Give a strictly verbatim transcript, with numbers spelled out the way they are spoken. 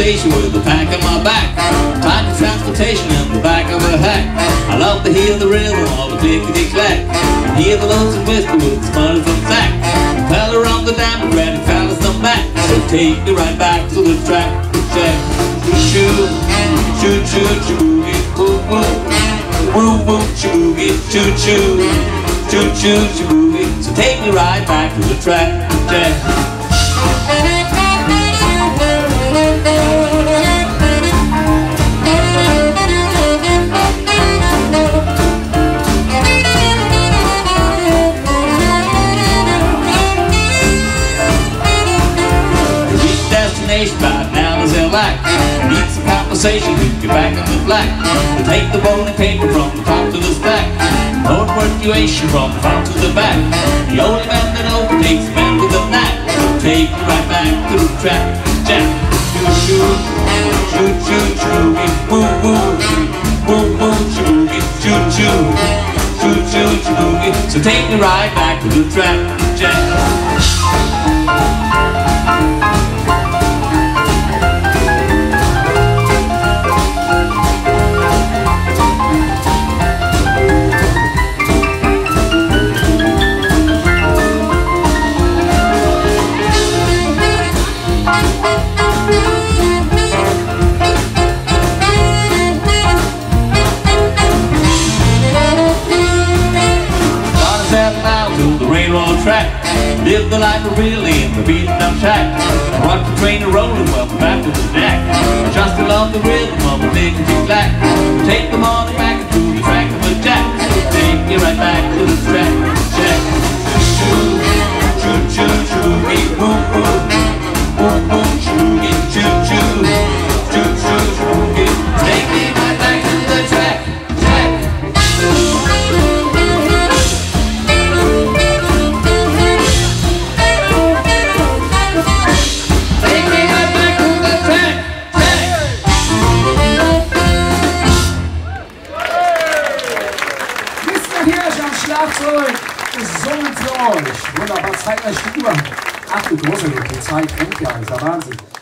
station with a pack on my back. Time for transportation in the back of a hack. I love to hear the rhythm of a clickety-clack, and hear the lonesome whisper with the sputters on sack. Pal around the dam and ready fellas come back. So take me right back to the track. Check. Choo, choo, choo, choo, boogie, woo, woo, woo, woo, choo, boogie, choo, choo, choo, choo, choo, boogie. So take me right back to the track. Check. Right now there's a lack. Need some conversation to get back on the black. To take the bowling paper from the top to the stack. More punctuation from the front to the back. The only man that overtakes a man with a knack. So take me right back to the track. Jack. Choo choo, choo choo choo, woo woo, woo woo choo, choo choo, choo choo choo. So take me right back to the track. Jack. Track. Live the life of really in the beaten up shack. Watch the train rolling well back to the jack. Just to love the rhythm of a clickety-clack. Take the morning back to the track of a jack. Take me right back to the track. Jack. Choo choo choo choo woo woo woo woo choo choo choo choo choo choo. Take me right back to the track. Jack. Schlagzeug, gesungen für euch. Wunderbar, zeigt euch die Uhr. Ach du große Zeit, rennt ja, ist ja Wahnsinn.